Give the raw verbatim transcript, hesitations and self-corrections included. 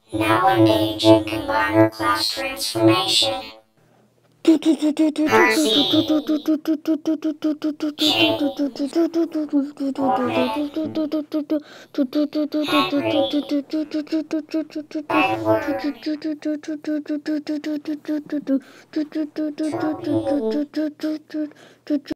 Now engage in combiner class transformation. Percy. Edward.